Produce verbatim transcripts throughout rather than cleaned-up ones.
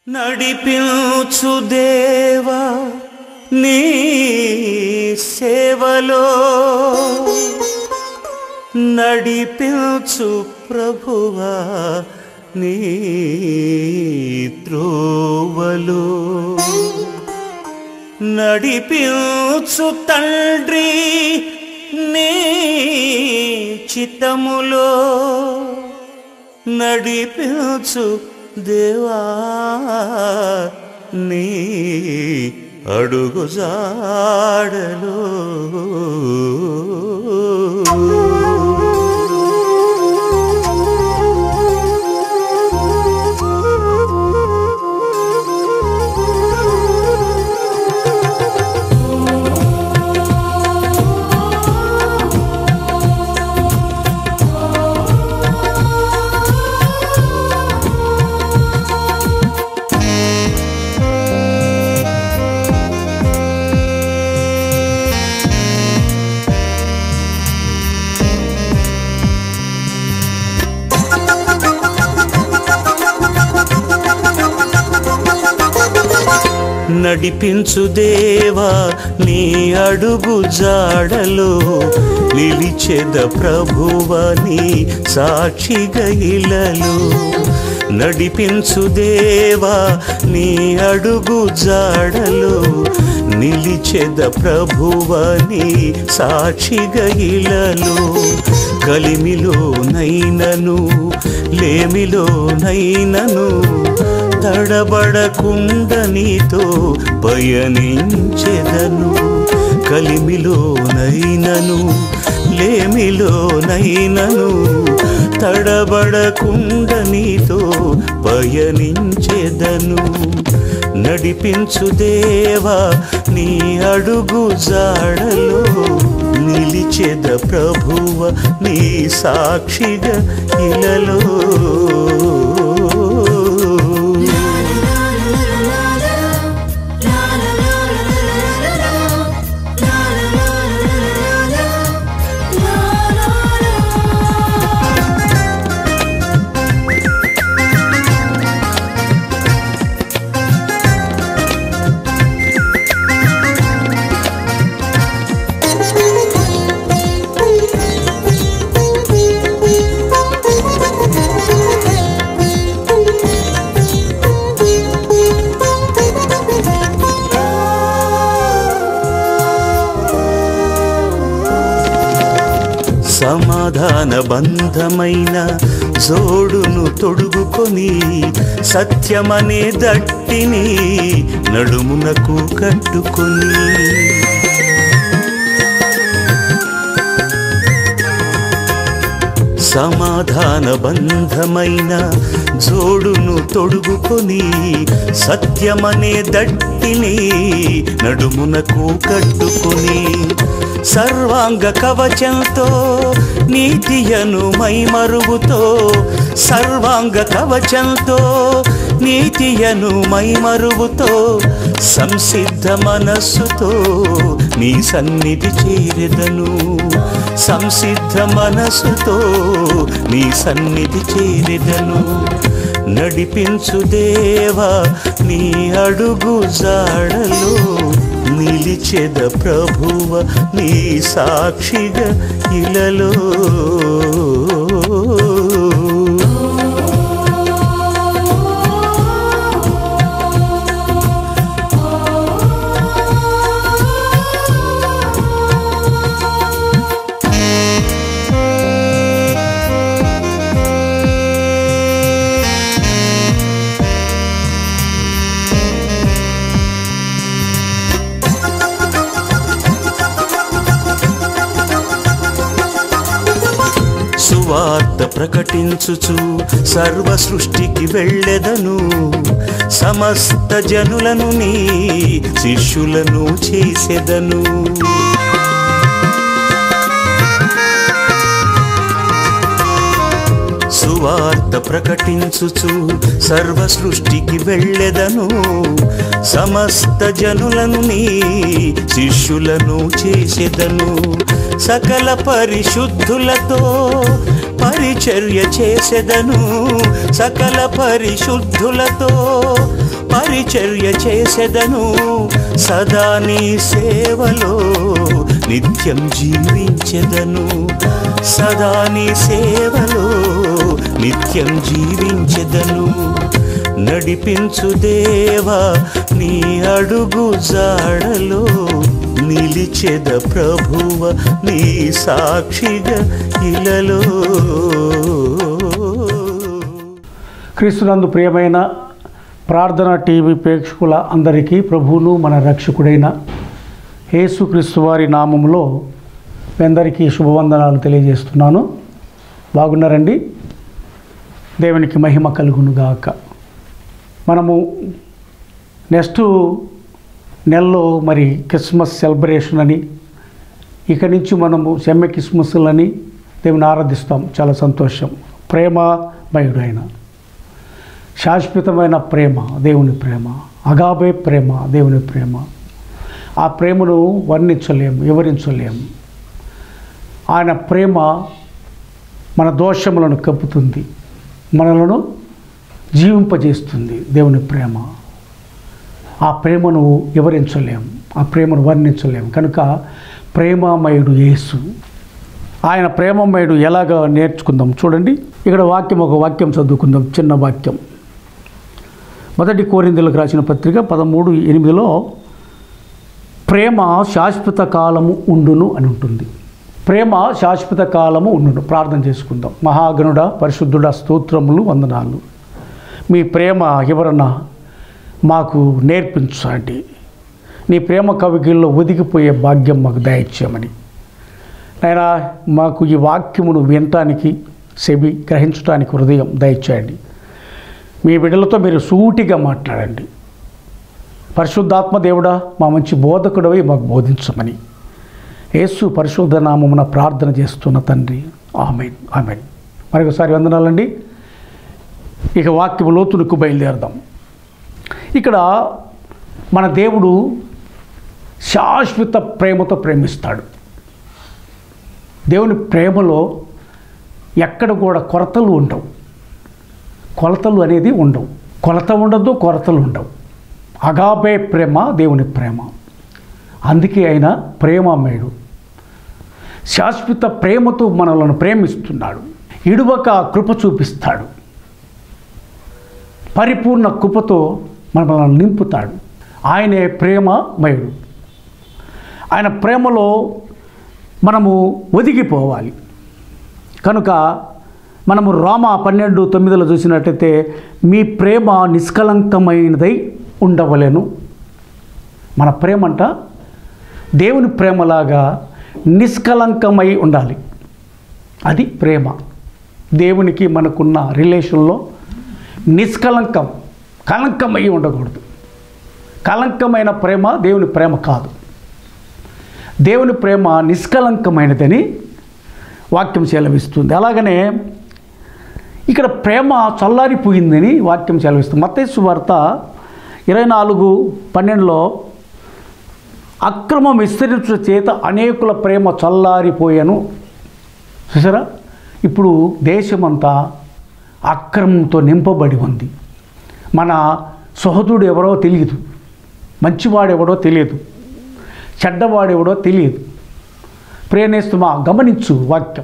నడిపించు దేవా నీ సేవలో నడిపించు ప్రభువా నీ త్రోవలో నడిపించు తండ్రి నీ చిత్తములో నడిపించు దేవా నీ అడుగు జాడలో నడిపించు దేవా నీ అడుగు జాడలో నిలిచెద ప్రభువా నీ సాక్షిగా ఇలలో నడిపించు దేవా నీ అడుగు జాడలో నిలిచెద ప్రభువా నీ సాక్షిగా ఇలలో కలిమిలో నైనను లేమిలో నైనను తడబడకుండ నీతో పయనించెదను కలిమిలో నైనను లేమిలో నైనను తడబడకుండ నీతో పయనించెదను నడిపించు దేవా నీ అడుగు జాడలో నిలిచెద ప్రభువ నీ సాక్షిగా ఇలలో సమాధాన బంధమైన జోడును తొడుగుకొని సత్యమనే దట్టిని నడుమునకు కట్టుకొని సమాధాన బంధమైన జోడును తొడుగుకొని సత్యమనే దట్టిని నడుమునకు కట్టుకొని సర్వాంగ కవచంతో నీతియను మైమరుగుతో సర్వాంగ కవచంతో నీతియను మైమరుగుతో సంసిద్ధ మనస్సుతో నీ సన్నిధి చేరెదను సంసిద్ధ మనస్సుతో నీ సన్నిధి చేరెదను నడిపించు దేవా నీ అడుగు జాడలో నిలిచెద ప్రభువ నీ సాక్షిగా ఇలలో సువార్త ప్రకటించుచు సర్వ సృష్టికి వెళ్ళెదను సమస్త జనులను నీ శిష్యులను చేసెదను సువార్త ప్రకటించుచు సర్వ సృష్టికి వెళ్ళెదను సమస్త జనులను నీ శిష్యులను చేసెదను సకల పరిశుద్ధులతో పరిచర్య చేసెదను సకల పరిశుద్ధులతో పరిచర్య చేసెదను, సదా నీ సేవలో నిత్యం జీవించెదను, సదా నీ సేవలో నిత్యం జీవించెదను. నడిపించు దేవా నీ అడుగు జాడలో, నిలిచెద ప్రభువ నీ సాక్షిగా ఇలలో. క్రీస్తునందు ప్రియమైన ప్రార్థన టీవీ ప్రేక్షకుల అందరికీ ప్రభువును మన రక్షకుడైన యేసుక్రీస్తు వారి నామములో మీ అందరికీ శుభవందనాలు తెలియజేస్తున్నాను. బాగున్నారండి? దేవునికి మహిమ కలుగునుగాక. మనము నెక్స్ట్ నెలలో మరి క్రిస్మస్ సెలబ్రేషన్ అని, ఇక నుంచి మనము సెమ్మె క్రిస్మస్లని దేవుని ఆరాధిస్తాం. చాలా సంతోషం. ప్రేమమయుడు ఆయన, శాశ్వతమైన ప్రేమ దేవుని ప్రేమ, అగాబే ప్రేమ దేవుని ప్రేమ. ఆ ప్రేమను వర్ణించలేము, వివరించలేము. ఆయన ప్రేమ మన దోషములను కప్పుతుంది, మనలను జీవింపజేస్తుంది. దేవుని ప్రేమ, ఆ ప్రేమను వివరించలేము, ఆ ప్రేమను వర్ణించలేము. కనుక ప్రేమమయుడు యేసు. ఆయన ప్రేమమయుడు ఎలాగ నేర్చుకుందాం చూడండి. ఇక్కడ వాక్యం, ఒక వాక్యం చదువుకుందాం, చిన్న వాక్యం. మొదటి కొరింథీయులకు రాసిన పత్రిక పదమూడు ఎనిమిదిలో ప్రేమ శాశ్వత కాలము ఉండును అని ఉంటుంది. ప్రేమ శాశ్వత కాలము ఉండును. ప్రార్థన చేసుకుందాం. మహాగణుడ, పరిశుద్ధుడ, స్తోత్రములు, వందనాలు. మీ ప్రేమ ఎవరన్నా మాకు నేర్పించండి. నీ ప్రేమ కవిగిల్లో ఒదిగిపోయే భాగ్యం మాకు దయచేయమని నాయనా, మాకు ఈ వాక్యమును వినటానికి, చెవి గ్రహించడానికి హృదయం దయచేయండి. మీ బిడ్డలతో మీరు సూటిగా మాట్లాడండి. పరిశుద్ధాత్మ దేవుడా, మా మంచి బోధకుడవై మాకు బోధించమని యేసు పరిశుద్ధ నామమున ప్రార్థన చేస్తున్న తండ్రి, ఆమేన్ ఆమేన్. మరొకసారి వందనాలండి. ఇక వాక్యము లోతులకు బయలుదేరదాం. ఇక్కడ మన దేవుడు శాశ్వత ప్రేమతో ప్రేమిస్తాడు. దేవుని ప్రేమలో ఎక్కడ కూడా కొరతలు ఉండవు, కొలతలు అనేది ఉండవు. కొలత ఉండదు, కొరతలు ఉండవు. అగాబే ప్రేమ దేవుని ప్రేమ. అందుకే ఆయన ప్రేమమయుడు. శాశ్వత ప్రేమతో మనలను ప్రేమిస్తున్నాడు. ఇడువక కృప చూపిస్తాడు. పరిపూర్ణ కృపతో మనల్ని నింపుతాడు. ఆయనే ప్రేమమయుడు. ఆయన ప్రేమలో మనము ఒదిగిపోవాలి. కనుక మనము రోమ పన్నెండు తొమ్మిదిలో చూసినట్టయితే మీ ప్రేమ నిష్కలంకమైనదై ఉండవలెను. మన ప్రేమ అంట దేవుని ప్రేమలాగా నిష్కలంకమై ఉండాలి. అది ప్రేమ. దేవునికి మనకున్న రిలేషన్లో నిష్కలంకం, కలంకమై ఉండకూడదు. కలంకమైన ప్రేమ దేవుని ప్రేమ కాదు. దేవుని ప్రేమ నిష్కలంకమైనదని వాక్యం సెలవిస్తుంది. అలాగనే ఇక్కడ ప్రేమ చల్లారిపోయిందని వాక్యం సెలవిస్తుంది. మత్తయి సువార్త ఇరవై నాలుగు పన్నెండులో అక్రమం విస్తరించు చేత అనేకుల ప్రేమ చల్లారిపోయాను. చూసారా? ఇప్పుడు దేశమంతా అక్రమంతో నింపబడి ఉంది. మన సహోదరుడు ఎవరో తెలియదు, మంచివాడెవడో తెలియదు, చెడ్డవాడెవడో తెలియదు. ప్రేణిస్తుమా గమనించు వాక్యం.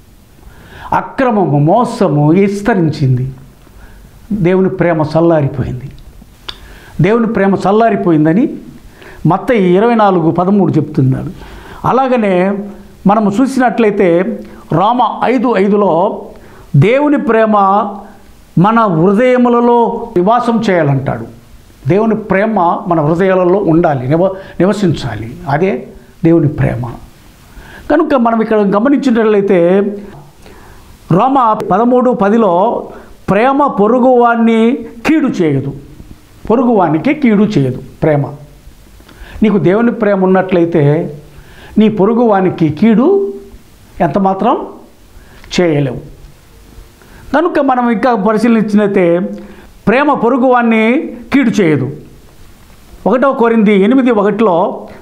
అక్రమము, మోసము విస్తరించింది. దేవుని ప్రేమ చల్లారిపోయింది. దేవుని ప్రేమ చల్లారిపోయిందని మత్తయి ఇరవై నాలుగు పదమూడు చెప్తున్నాడు. అలాగనే మనము చూసినట్లయితే రోమ ఐదు ఐదులో దేవుని ప్రేమ మన హృదయములలో నివాసం చేయాలంటాడు. దేవుని ప్రేమ మన హృదయాలలో ఉండాలి, నివ నివసించాలి. అదే దేవుని ప్రేమ. కనుక మనం ఇక్కడ గమనించినట్లయితే రోమ పదమూడు పదిలో ప్రేమ పొరుగువాన్ని కీడు చేయదు, పొరుగువానికి కీడు చేయదు ప్రేమ. నీకు దేవుని ప్రేమ ఉన్నట్లయితే నీ పొరుగువానికి కీడు ఎంత మాత్రం చేయలేవు. కనుక మనం ఇంకా పరిశీలించినట్లయితే ప్రేమ పొరుగువాన్ని కీడు చేయదు. ఒకటో కొరింథీ ఎనిమిది ఒకటిలో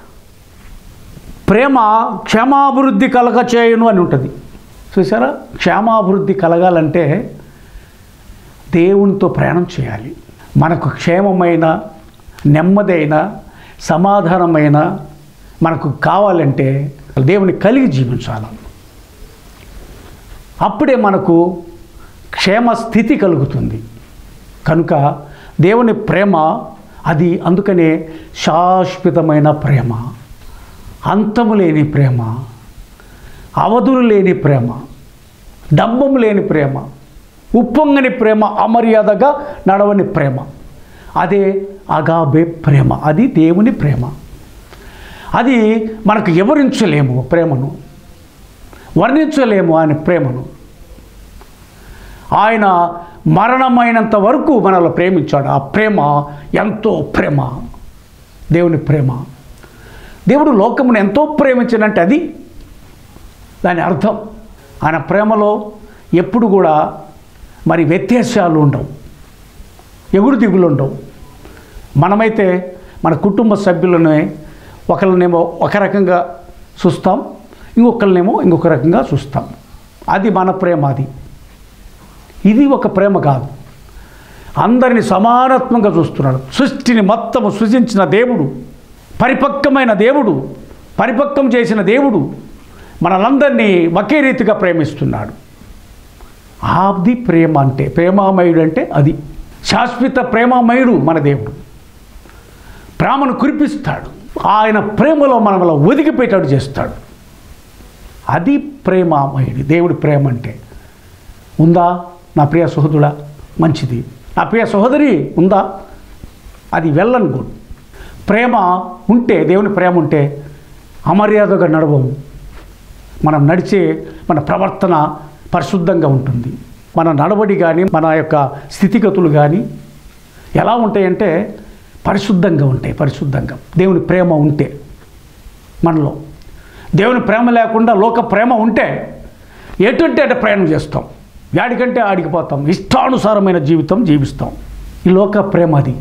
ప్రేమ క్షేమాభివృద్ధి కలగ చేయును అని ఉంటుంది. చూసారా? క్షేమాభివృద్ధి కలగాలంటే దేవునితో ప్రయాణం చేయాలి. మనకు క్షేమమైన, నెమ్మదైన, సమాధానమైన మనకు కావాలంటే దేవుని కలిగి జీవించాలి. అప్పుడే మనకు క్షేమ స్థితి కలుగుతుంది. కనుక దేవుని ప్రేమ అది అందుకనే శాశ్వతమైన ప్రేమ, అంతము లేని ప్రేమ, అవధులు లేని ప్రేమ, డంబము లేని ప్రేమ, ఉప్పొంగని ప్రేమ, అమర్యాదగా నడవని ప్రేమ. అదే అగాబే ప్రేమ. అది దేవుని ప్రేమ. అది మనకు వివరించలేము ప్రేమను, వర్ణించలేము ఆయన ప్రేమను. ఆయన మరణమైనంత వరకు మనల్ని ప్రేమించాడు. ఆ ప్రేమ ఎంతో ప్రేమ, దేవుని ప్రేమ. దేవుడు లోకమును ఎంతో ప్రేమించినంటే అది దాని అర్థం. ఆయన ప్రేమలో ఎప్పుడు కూడా మరి వ్యత్యాసాలు ఉండవు, ఎగుడు దిగులు ఉండవు. మనమైతే మన కుటుంబ సభ్యులనే ఒకరినేమో ఒక రకంగా చూస్తాం, ఇంకొకరినేమో ఇంకొక రకంగా చూస్తాం. అది మన ప్రేమ. అది ఇది ఒక ప్రేమ కాదు. అందరిని సమానత్వంగా చూస్తున్నాడు. సృష్టిని మొత్తము సృజించిన దేవుడు, పరిపక్వమైన దేవుడు, పరిపక్వం చేసిన దేవుడు మనలందరినీ ఒకే రీతిగా ప్రేమిస్తున్నాడు. అది ప్రేమ అంటే, ప్రేమామయుడు అంటే అది. శాశ్వత ప్రేమామయుడు మన దేవుడు. ప్రేమను కురిపిస్తాడు. ఆయన ప్రేమలో మనలో ఒదిగిపెట్టాడు చేస్తాడు. అది ప్రేమామయుడు. దేవుడి ప్రేమ అంటే ఉందా నా ప్రియ సహోదరుడా? మంచిది. నా ప్రియ సహోదరి ఉందా? అది వెల్ అండ్ గుడ్. ప్రేమ ఉంటే, దేవుని ప్రేమ ఉంటే అమర్యాదగా నడవము. మనం నడిచే మన ప్రవర్తన పరిశుద్ధంగా ఉంటుంది. మన నడవడి కానీ, మన యొక్క స్థితిగతులు కానీ ఎలా ఉంటాయంటే పరిశుద్ధంగా ఉంటాయి. పరిశుద్ధంగా దేవుని ప్రేమ ఉంటే మనలో. దేవుని ప్రేమ లేకుండా లోక ప్రేమ ఉంటే ఎటువంటి అంటే ప్రయాణం చేస్తాం, యాడికంటే ఆడికిపోతాం, ఇష్టానుసారమైన జీవితం జీవిస్తాం. ఈ లోక ప్రేమ అది.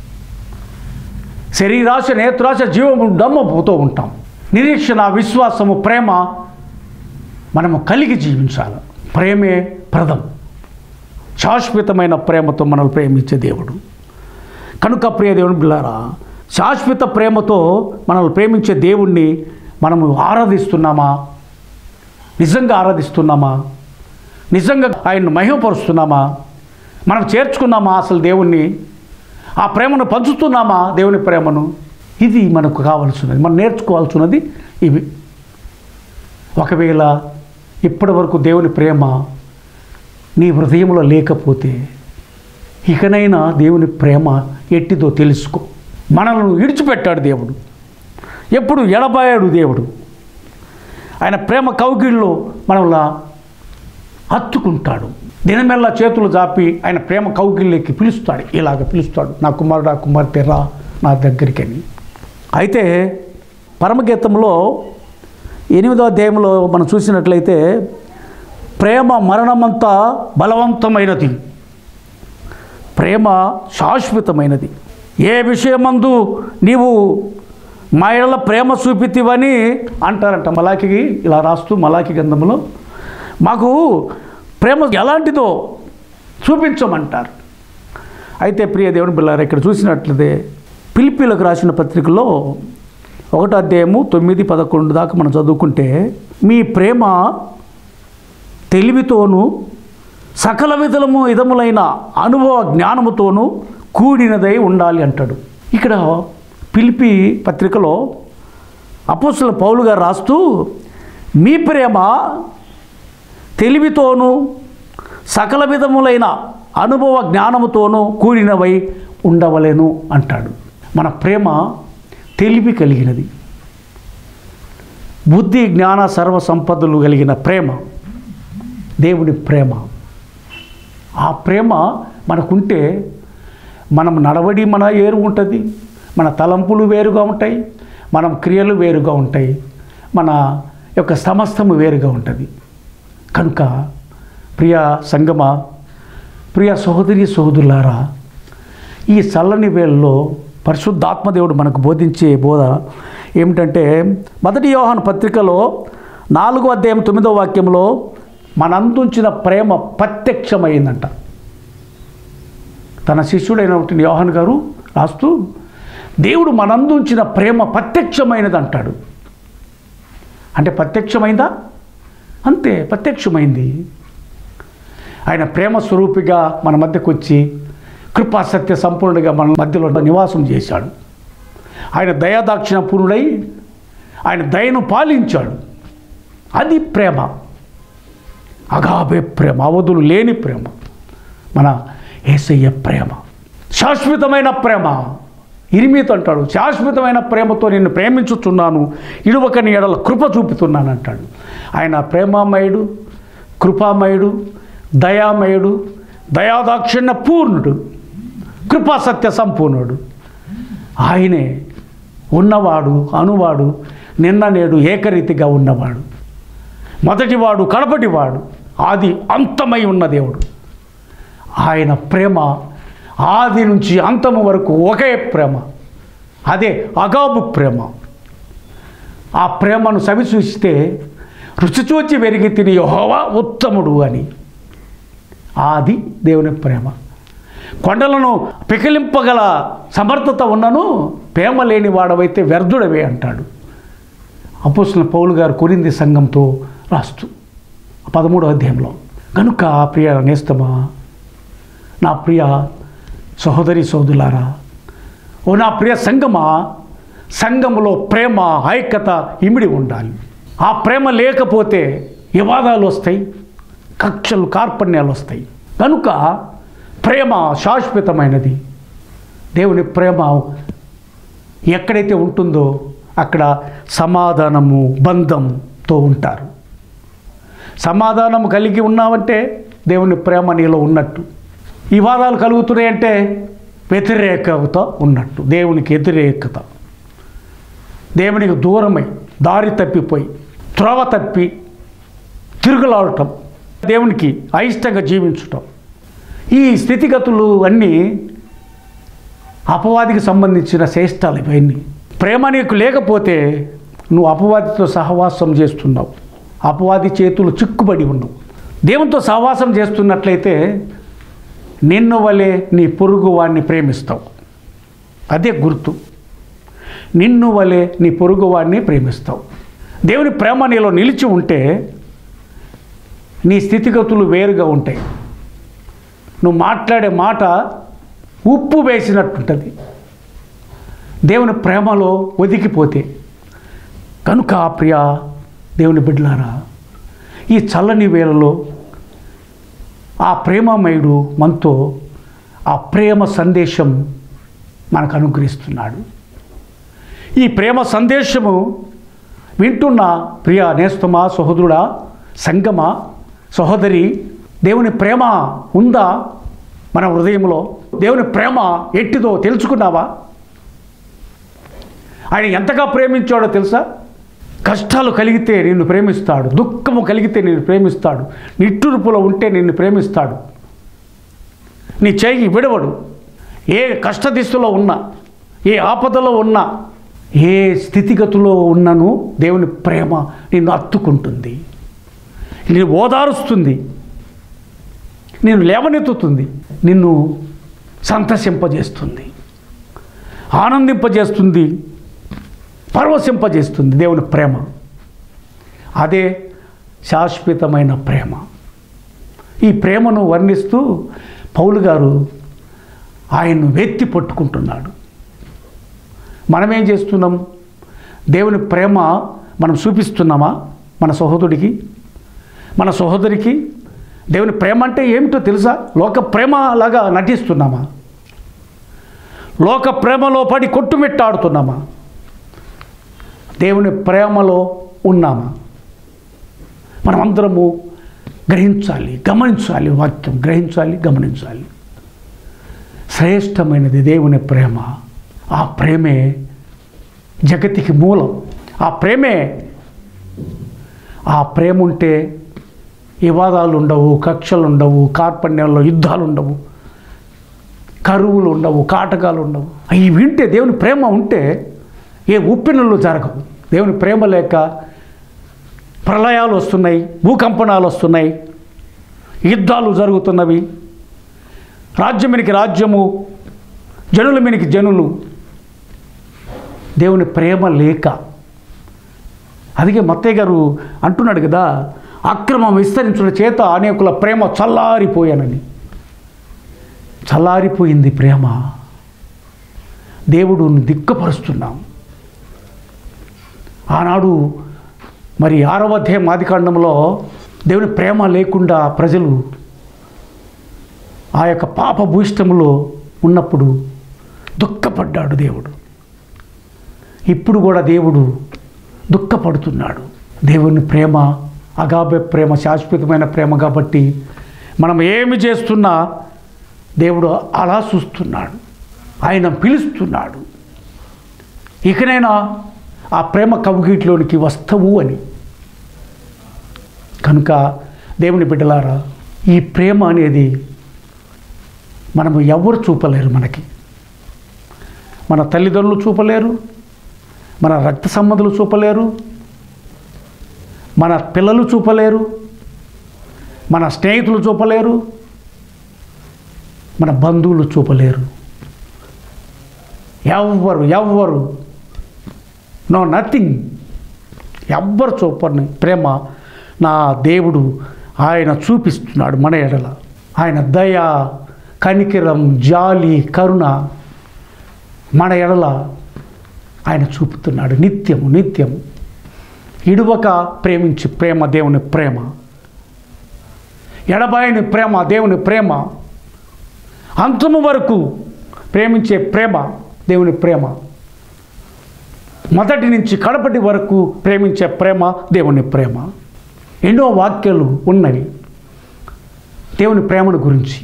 శరీరాశ, నేత్రాశ, జీవము డమ్మపోతూ ఉంటాం. నిరీక్షణ, విశ్వాసము, ప్రేమ మనము కలిగి జీవించాలి. ప్రేమే ప్రథం. శాశ్వతమైన ప్రేమతో మనల్ని ప్రేమించే దేవుడు. కనుక ప్రియ దేవుని బిడ్డలారా, శాశ్వత ప్రేమతో మనల్ని ప్రేమించే దేవుణ్ణి మనము ఆరాధిస్తున్నామా? నిజంగా ఆరాధిస్తున్నామా? నిజంగా ఆయన్ను మహిమపరుస్తున్నామా? మనం చేర్చుకున్నామా అసలు దేవుణ్ణి? ఆ ప్రేమను పంచుతున్నామా, దేవుని ప్రేమను? ఇది మనకు కావాల్సినది, మనం నేర్చుకోవాల్సినది ఇవి. ఒకవేళ ఇప్పటి వరకు దేవుని ప్రేమ నీ హృదయంలో లేకపోతే ఇకనైనా దేవుని ప్రేమ ఎట్టిదో తెలుసుకో. మనల్ని విడిచిపెట్టాడు దేవుడు, ఎప్పుడు ఎడబాయాడు దేవుడు. ఆయన ప్రేమ కౌగిల్లో మనల్ని హత్తుకుంటాడు. దినమెల్లా చేతులు జాపి ఆయన ప్రేమ కౌగిల్లోకి పిలుస్తాడు. ఇలాగ పిలుస్తాడు, నా కుమారుడా, కుమార్తె రా నా దగ్గరికి అని. అయితే పరమగీతంలో ఎనిమిదో అధ్యాయంలో మనం చూసినట్లయితే ప్రేమ మరణమంతా బలవంతమైనది, ప్రేమ శాశ్వతమైనది. ఏ విషయమందు నీవు మా ఎడల ప్రేమ చూపితివని అంటారంట మలాకి. ఇలా రాస్తూ మలాకి గ్రంథంలో మాకు ప్రేమ ఎలాంటిదో చూపించమంటారు. అయితే ప్రియ దేవుని బిడ్డలారా, ఇక్కడ చూసినట్లయితే పిలిపిలకు రాసిన పత్రికలో ఒకటో అధ్యాయము తొమ్మిది పదకొండు దాకా మనం చదువుకుంటే, మీ ప్రేమ తెలివితోనూ సకల విధములము విధములైన అనుభవ జ్ఞానముతోనూ కూడినదై ఉండాలి అంటాడు. ఇక్కడ పిలిపి పత్రికలో అపోస్తలుడైన పౌలు గారు రాస్తూ, మీ ప్రేమ తెలివితోనూ సకల విధములైన అనుభవ జ్ఞానముతోనూ కూడినవై ఉండవలెను అంటాడు. మన ప్రేమ తెలివి కలిగినది, బుద్ధి జ్ఞాన సర్వ సంపదలు కలిగిన ప్రేమ దేవుని ప్రేమ. ఆ ప్రేమ మనకుంటే మనం నడవడి మన వేరు ఉంటుంది, మన తలంపులు వేరుగా ఉంటాయి, మనం క్రియలు వేరుగా ఉంటాయి, మన యొక్క సమస్తము వేరుగా ఉంటుంది. కనుక ప్రియ సంగమ, ప్రియ సహోదరి సహోదరులారా, ఈ చల్లని వేళలో పరిశుద్ధాత్మదేవుడు మనకు బోధించే బోధ ఏమిటంటే, మొదటి యోహాను పత్రికలో నాలుగో అధ్యాయం తొమ్మిదో వాక్యంలో మనందుంచిన ప్రేమ ప్రత్యక్షమైందంట. తన శిష్యుడైనటువంటి యోహాను గారు రాస్తూ దేవుడు మనందు ఉంచిన ప్రేమ ప్రత్యక్షమైనది అంటాడు. అంటే ప్రత్యక్షమైందా? అంతే, ప్రత్యక్షమైంది. ఆయన ప్రేమ స్వరూపిగా మన మధ్యకు వచ్చి కృపా సత్య సంపూర్ణుడిగా మన మధ్యలో నివాసం చేశాడు. ఆయన దయాదాక్షిణ పూర్ణుడై ఆయన దయను పాలించాడు. అది ప్రేమ, అగాబే ప్రేమ, అవధులు లేని ప్రేమ, మన యేసయ్య ప్రేమ, శాశ్వతమైన ప్రేమ. ఇరిమీతో అంటాడు, శాశ్వతమైన ప్రేమతో నిన్ను ప్రేమించుతున్నాను, ఇడువకని ఎడల కృప చూపుతున్నాను అంటాడు. ఆయన ప్రేమామయుడు, కృపామయుడు, దయామయుడు, దయాదాక్షిణ్య పూర్ణుడు, కృపా సత్య సంపూర్ణుడు. ఆయనే ఉన్నవాడు, అనువాడు, నిన్న నేడు ఏకరీతిగా ఉన్నవాడు, మొదటివాడు, కడపటివాడు, ఆది అంతమై ఉన్న దేవుడు. ఆయన ప్రేమ ఆది నుంచి అంతము వరకు ఒకే ప్రేమ, అదే అగాబు ప్రేమ. ఆ ప్రేమను సవి చూస్తే రుచి చూచి వెరిగి తిని యెహోవా ఉత్తముడు అని. ఆది దేవుని ప్రేమ. కొండలను పికిలింపగల సమర్థత ఉన్నను ప్రేమ లేని వాడవైతే వ్యర్థుడవే అంటాడు అపోస్తలుడైన పౌలు గారు కొరింథీ సంఘంతో రాస్తూ పదమూడవ అధ్యాయంలో. కనుక ప్రియ నేస్తమా, నా ప్రియ సహోదరి సోదరులారా, ఓ నా ప్రియ సంఘమా, సంఘములో ప్రేమ, ఐక్యత ఇమిడి ఉండాలి. ఆ ప్రేమ లేకపోతే వివాదాలు వస్తాయి, కక్షలు, కార్పణ్యాలు వస్తాయి. కనుక ప్రేమ శాశ్వతమైనది. దేవుని ప్రేమ ఎక్కడైతే ఉంటుందో అక్కడ సమాధానము, బంధంతో ఉంటారు. సమాధానం కలిగి ఉన్నామంటే దేవుని ప్రేమ నీలో ఉన్నట్టు. ఈ వాదాలు కలుగుతున్నాయంటే వ్యతిరేకత ఉన్నట్టు, దేవునికి వ్యతిరేకత. దేవునికి దూరమై దారి తప్పిపోయి త్రోవ తప్పి తిరుగులాడటం, దేవునికి అయిష్టంగా జీవించటం, ఈ స్థితిగతులు అన్నీ అపవాదికి సంబంధించిన శ్రేష్టాలు. ఇవన్నీ ప్రేమ నీకు లేకపోతే నువ్వు అపవాదితో సహవాసం చేస్తున్నావు, అపవాది చేతులు చిక్కుబడి ఉన్నావు. దేవునితో సహవాసం చేస్తున్నట్లయితే నిన్ను వలె నీ పొరుగు వాడిని ప్రేమిస్తావు. అదే గుర్తు, నిన్ను వలె నీ పొరుగు వాడిని ప్రేమిస్తావు. దేవుని ప్రేమ నీలో నిలిచి ఉంటే నీ స్థితిగతులు వేరుగా ఉంటాయి. నువ్వు మాట్లాడే మాట ఉప్పు వేసినట్టుంటుంది దేవుని ప్రేమలో ఒదిగిపోతే. కనుక ప్రియ దేవుని బిడ్డలారా, ఈ చల్లని వేళలో ఆ ప్రేమమయుడు మనతో ఆ ప్రేమ సందేశం మనకు అనుగ్రహిస్తున్నాడు. ఈ ప్రేమ సందేశము వింటున్న ప్రియ నేస్తమా, సహోదరుడా, సంగమా, సహోదరి, దేవుని ప్రేమ ఉందా మన హృదయంలో? దేవుని ప్రేమ ఎట్టిదో తెలుసుకున్నావా? ఆయన ఎంతగా ప్రేమించాడో తెలుసా? కష్టాలు కలిగితే నిన్ను ప్రేమిస్తాడు, దుఃఖము కలిగితే నిన్ను ప్రేమిస్తాడు, నిట్టూర్పులో ఉంటే నిన్ను ప్రేమిస్తాడు, నీ చేయి విడవడు. ఏ కష్టదిశలో ఉన్నా, ఏ ఆపదలో ఉన్నా, ఏ స్థితిగతిలో ఉన్నను దేవుని ప్రేమ నిన్ను అత్తుకుంటుంది, నిన్ను ఓదారుస్తుంది, నిన్ను లేవనెత్తుతుంది, నిన్ను సంతసింపజేస్తుంది, ఆనందింపజేస్తుంది, పరవశింపజేస్తుంది. దేవుని ప్రేమ అదే శాశ్వతమైన ప్రేమ. ఈ ప్రేమను వర్ణిస్తూ పౌలు గారు ఆయన్ను వెత్తి పట్టుకుంటున్నాడు. మనమేం చేస్తున్నాం? దేవుని ప్రేమ మనం చూపిస్తున్నామా మన సహోదరుడికి, మన సహోదరికి? దేవుని ప్రేమ అంటే ఏమిటో తెలుసా? లోక ప్రేమ లాగా నటిస్తున్నామా? లోక ప్రేమలో పడి కొట్టుమిట్టాడుతున్నామా? దేవుని ప్రేమలో ఉన్నామా? మనమందరము గ్రహించాలి, గమనించాలి, వాక్యం గ్రహించాలి, గమనించాలి. శ్రేష్టమైనది దేవుని ప్రేమ. ఆ ప్రేమే జగతికి మూలం. ఆ ప్రేమే ఆ ప్రేమ ఉంటే వివాదాలు ఉండవు, కక్షలు ఉండవు, కార్పణ్యాల్లో యుద్ధాలు ఉండవు, కరువులు ఉండవు, కాటకాలు ఉండవు. అవి వింటే, దేవుని ప్రేమ ఉంటే ఏ ఉప్పెనలు జరగవు. దేవుని ప్రేమ లేక ప్రళయాలు వస్తున్నాయి, భూకంపనాలు వస్తున్నాయి, యుద్ధాలు జరుగుతున్నవి, రాజ్యం మీనికి రాజ్యము, జనుల మీనికి జనులు. దేవుని ప్రేమ లేక, అందుకే మత్తయ్య గారు అంటున్నాడు కదా, అక్రమం విస్తరించడం చేత అనేకుల ప్రేమ చల్లారిపోయానని. చల్లారిపోయింది ప్రేమ. దేవుడుని దిక్కపరుస్తున్నాం. ఆనాడు మరి ఆరవ అధ్యాయం ఆదికాండంలో దేవుని ప్రేమ లేకుండా ప్రజలు ఆ యొక్క పాప భూయిష్టములో ఉన్నప్పుడు దుఃఖపడ్డాడు దేవుడు. ఇప్పుడు కూడా దేవుడు దుఃఖపడుతున్నాడు. దేవుని ప్రేమ అగాబే ప్రేమ, శాశ్వతమైన ప్రేమ కాబట్టి మనం ఏమి చేస్తున్నా దేవుడు అలా చూస్తున్నాడు, ఆయన పిలుస్తున్నాడు. ఇకనైనా ఆ ప్రేమ కవుగిట్లోనికి వస్తావు అని. కనుక దేవుని బిడ్డలారా, ఈ ప్రేమ అనేది మనము ఎవరు చూపలేరు. మనకి మన తల్లిదండ్రులు చూపలేరు, మన రక్త సంబంధులు చూపలేరు, మన పిల్లలు చూపలేరు, మన స్నేహితులు చూపలేరు, మన బంధువులు చూపలేరు. ఎవ్వరు ఎవ్వరు నో నథింగ్, ఎవ్వరు చూపని ప్రేమ నా దేవుడు ఆయన చూపిస్తున్నాడు మన ఎడల. ఆయన దయ, కనికరం, జాలి, కరుణ మన ఎడల ఆయన చూపుతున్నాడు నిత్యము నిత్యము. ఇడువక ప్రేమించి ప్రేమ దేవుని ప్రేమ, ఎడబాయని ప్రేమ దేవుని ప్రేమ, అంతము వరకు ప్రేమించే ప్రేమ దేవుని ప్రేమ, మొదటి నుంచి కడపటి వరకు ప్రేమించే ప్రేమ దేవుని ప్రేమ. ఎన్నో వాక్యాలు ఉన్నవి దేవుని ప్రేమను గురించి.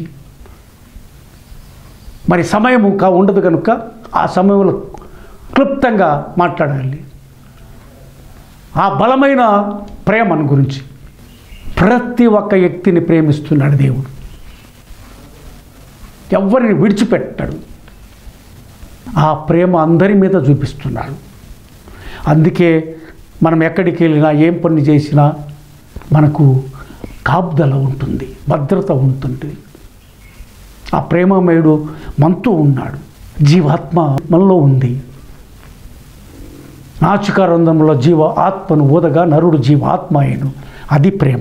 మరి సమయము కా ఉండదు కనుక ఆ సమయంలో క్లుప్తంగా మాట్లాడాలి. ఆ బలమైన ప్రేమను గురించి ప్రతి ఒక్క వ్యక్తిని ప్రేమిస్తున్నాడు దేవుడు. ఎవరిని విడిచిపెట్టాడు. ఆ ప్రేమ అందరి మీద చూపిస్తున్నాడు. అందుకే మనం ఎక్కడికి వెళ్ళినా, ఏం పని చేసినా మనకు కాపుదల ఉంటుంది, భద్రత ఉంటుంది. ఆ ప్రేమమయుడు మనతో ఉన్నాడు. జీవాత్మ మనలో ఉంది. నాచికారంధంలో జీవ ఆత్మను ఊదగా నరుడు జీవాత్మ అయ్యను. అది ప్రేమ.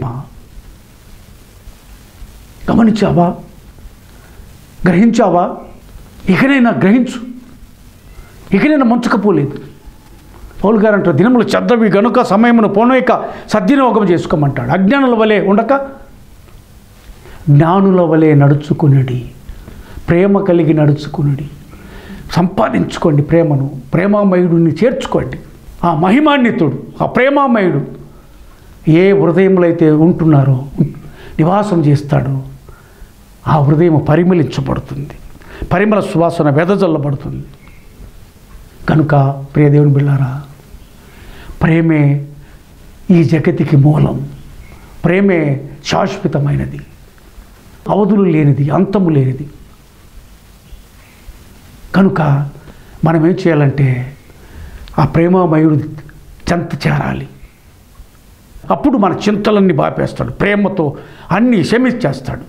గమనించావా? గ్రహించావా? ఇకనైనా గ్రహించు. ఇకనైనా ముంచకపోలేదు. పౌలు గారు అంటారు, దినములు చెడ్డవి గనుక సమయమును పోనక సద్వినియోగం చేసుకోమంటాడు. అజ్ఞానుల వలె ఉండక జ్ఞానుల వలె నడుచుకునడి, ప్రేమ కలిగి నడుచుకునడి. సంపాదించుకోండి ప్రేమను. ప్రేమామయుడిని చేర్చుకోండి. ఆ మహిమాన్వితుడు, ఆ ప్రేమామయుడు ఏ హృదయంలో అయితే ఉంటున్నారో, నివాసం చేస్తాడో ఆ హృదయం పరిమళించబడుతుంది, పరిమళ సువాసన వెదజల్లబడుతుంది. కనుక ప్రియ దేవుని బిళ్ళారా, ప్రేమే ఈ జగతికి మూలం. ప్రేమే శాశ్వతమైనది, అవధులు లేనిది, అంతము లేనిది. కనుక మనం ఏం చేయాలంటే ఆ ప్రేమామయుడు చెంత చేరాలి. అప్పుడు మన చింతలన్నీ బాపేస్తాడు. ప్రేమతో అన్నీ క్షమించేస్తాడు.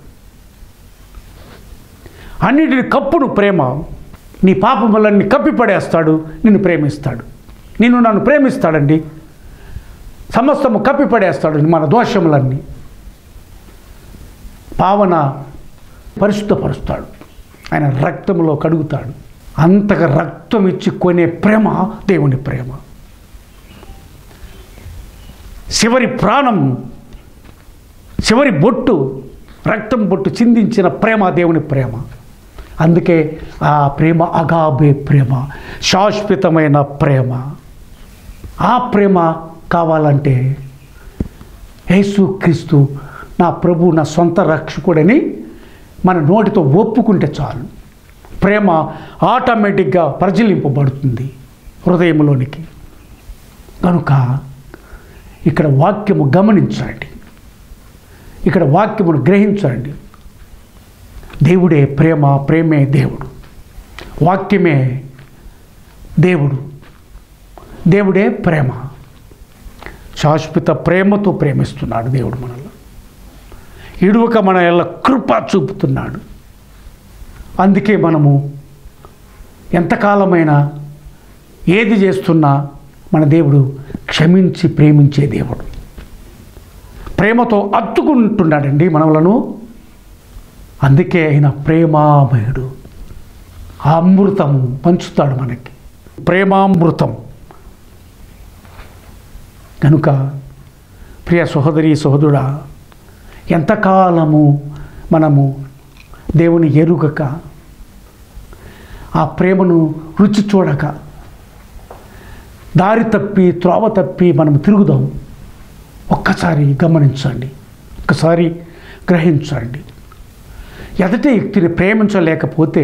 అన్నిటిని కప్పును ప్రేమ. నీ పాపములన్నీ కప్పిపడేస్తాడు, నిన్ను ప్రేమిస్తాడు. నిన్ను నన్ను ప్రేమిస్తాడండి. సమస్తము కప్పిపడేస్తాడు మన దోషములన్నీ. పావన పరిశుద్ధపరుస్తాడు. ఆయన రక్తంలో కడుగుతాడు. అంతగా రక్తం ఇచ్చి కొనే ప్రేమ దేవుని ప్రేమ. చివరి ప్రాణం, చివరి బొట్టు, రక్తం బొట్టు చిందించిన ప్రేమ దేవుని ప్రేమ. అందుకే ఆ ప్రేమ అగాబే ప్రేమ, శాశ్వతమైన ప్రేమ. ఆ ప్రేమ కావాలంటే యేసుక్రీస్తు నా ప్రభు, నా సొంత రక్షకుడని మన నోటితో ఒప్పుకుంటే చాలు. ప్రేమ ఆటోమేటిక్గా ప్రజ్వలింపబడుతుంది హృదయంలోనికి. కనుక ఇక్కడ వాక్యము గమనించండి, ఇక్కడ వాక్యమును గ్రహించండి. దేవుడే ప్రేమ, ప్రేమే దేవుడు, వాక్యమే దేవుడు, దేవుడే ప్రేమ. శాశ్వత ప్రేమతో ప్రేమిస్తున్నాడు దేవుడు మనల్ని. ఇడువక మన ఎల్ల కృప చూపుతున్నాడు. అందుకే మనము ఎంతకాలమైనా ఏది చేస్తున్నా మన దేవుడు క్షమించి ప్రేమించే దేవుడు. ప్రేమతో అత్తుకుంటున్నాడండి మనలను. అందుకే ఆయన ప్రేమామయుడు. ఆ అమృతం పంచుతాడు మనకి, ప్రేమామృతం. కనుక ప్రియ సహోదరి సహోదరుడా, ఎంతకాలము మనము దేవుని ఎరుగక, ఆ ప్రేమను రుచి చూడక, దారి తప్పి త్రోవ తప్పి మనం తిరుగుదాం. ఒక్కసారి గమనించండి, ఒక్కసారి గ్రహించండి. ఎదుటి వ్యక్తిని ప్రేమించలేకపోతే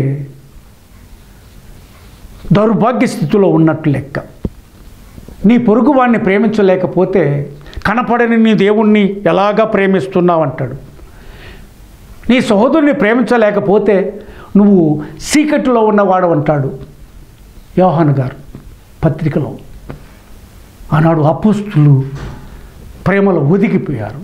దౌర్భాగ్య స్థితిలో ఉన్నట్టు లెక్క. నీ పొరుగు వాడిని ప్రేమించలేకపోతే కనపడని నీ దేవుణ్ణి ఎలాగా ప్రేమిస్తున్నావు అంటాడు. నీ సహోదరుని ప్రేమించలేకపోతే నువ్వు సీకట్లో ఉన్నవాడు అంటాడు యోహాను గారు పత్రికలో. ఆనాడు అపోస్తులు ప్రేమలో ఒదిగిపోయారు.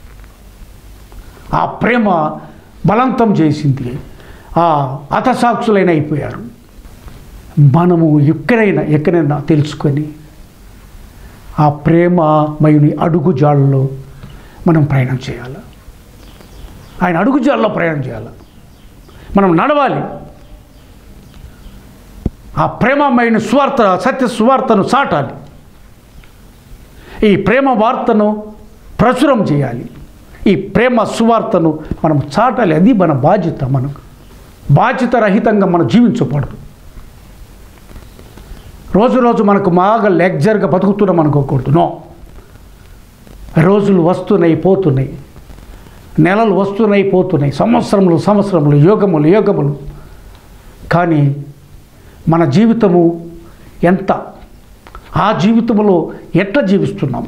ఆ ప్రేమ బలవంతం చేసింది, ఆ హతసాక్షులైన అయిపోయారు. మనము ఎక్కడైనా ఎక్కడైనా తెలుసుకొని ఆ ప్రేమమయుని అడుగుజాడల్లో మనం ప్రయాణం చేయాలి. ఆయన అడుగుజాడల్లో ప్రయాణం చేయాలి, మనం నడవాలి. ఆ ప్రేమమయుని సువార్త, సత్య సువార్తను చాటాలి. ఈ ప్రేమ వార్తను ప్రచురం చేయాలి. ఈ ప్రేమ సువార్తను మనం చాటాలి. అది మన బాధ్యత. మనం బాధ్యత రహితంగా మనం జీవించకూడదు. రోజు రోజు మనకు బాగా లెగ్జర్గా బతుకుతున్నాం అనుకోకూడదు. నో, రోజులు వస్తున్నాయి పోతున్నాయి, నెలలు వస్తున్నాయి పోతున్నాయి, సంవత్సరములు సంవత్సరములు, యుగములు యుగములు. కానీ మన జీవితము ఎంత, ఆ జీవితంలో ఎట్లా జీవిస్తున్నాం?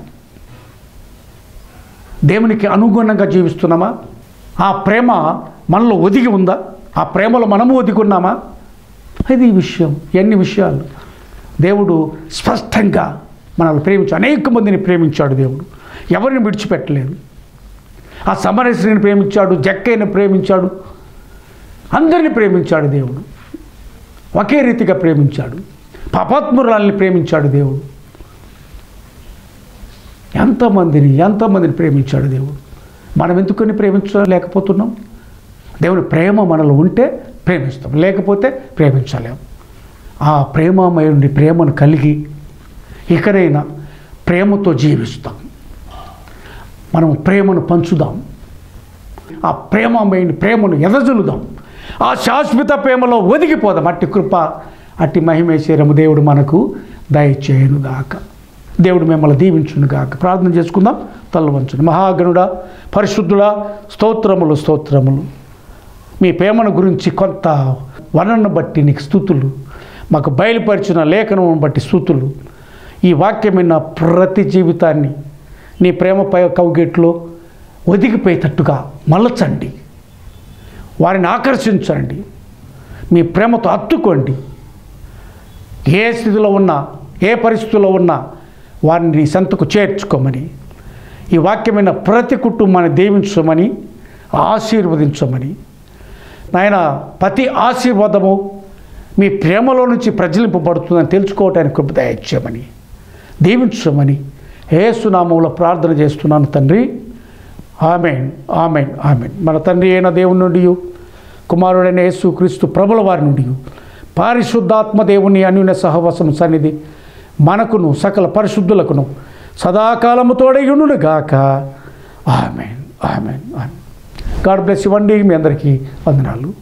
దేవునికి అనుగుణంగా జీవిస్తున్నామా? ఆ ప్రేమ మనలో ఒదిగి ఉందా? ఆ ప్రేమలో మనము ఒదిగి ఉన్నామా? ఇది విషయం. ఎన్ని విషయాలు దేవుడు స్పష్టంగా మనల్ని ప్రేమించాడు. అనేక మందిని ప్రేమించాడు దేవుడు, ఎవరిని విడిచిపెట్టలేదు. ఆ సమరశ్రీని ప్రేమించాడు, జక్కయ్యని ప్రేమించాడు, అందరిని ప్రేమించాడు దేవుడు. ఒకే రీతిగా ప్రేమించాడు. పాపాత్మురాల్ని ప్రేమించాడు దేవుడు. ఎంతమందిని ఎంతమందిని ప్రేమించాడు దేవుడు. మనం ఎందుకని ప్రేమించలేకపోతున్నాం? దేవుని ప్రేమ మనలో ఉంటే ప్రేమిస్తాం, లేకపోతే ప్రేమించలేము. ఆ ప్రేమమయుని ప్రేమను కలిగి ఇకనైనా ప్రేమతో జీవిస్తాం. మనం ప్రేమను పంచుదాం. ఆ ప్రేమమయుని ప్రేమను ఎదజల్లుదాం. ఆ శాశ్వత ప్రేమలో ఒదిగిపోదాం. అట్టి కృప, అట్టి మహిమేశ్వరము దేవుడు మనకు దయచేయునుగాక. దేవుడు మిమ్మల్ని దీవించునుగాక. ప్రార్థన చేసుకుందాం. తల్ల వంచును. మహాగణుడా, పరిశుద్ధుడా, స్తోత్రములు స్తోత్రములు. మీ ప్రేమను గురించి కొంత వర్ణన బట్టి నీకు స్తుతులు, మాకు బయలుపరిచిన లేఖనం బట్టి స్తుతులు. ఈ వాక్యమైన ప్రతి జీవితాన్ని నీ ప్రేమపై కౌగిట్లో ఒదిగిపోయేటట్టుగా మలచండి. వారిని ఆకర్షించండి. మీ ప్రేమతో హత్తుకోండి. ఏ స్థితిలో ఉన్నా, ఏ పరిస్థితుల్లో ఉన్నా వారిని నీ సంతకు చేర్చుకోమని, ఈ వాక్యమైన ప్రతి కుటుంబాన్ని దీవించమని, ఆశీర్వదించమని. నాయన, ప్రతి ఆశీర్వాదము మీ ప్రేమలో నుంచి ప్రజలింపబడుతుందని తెలుసుకోవటానికి కృప దయచేయమని, దీవించమని యేసు నామములో ప్రార్థన చేస్తున్నాను తండ్రి. ఆమేన్, ఆమేన్, ఆమేన్. మన తండ్రి అయిన దేవుని నుండి, కుమారుడైన యేసు క్రీస్తు ప్రభుల వారి నుండి, పరిశుద్ధాత్మ దేవుని అన్యోన్య సహవాసం సన్నిధి మనకును సకల పరిశుద్ధులకును సదాకాలము తోడయుండును గాక. Amen, amen, amen. God bless you అండి. మీ అందరికీ వందనాలు.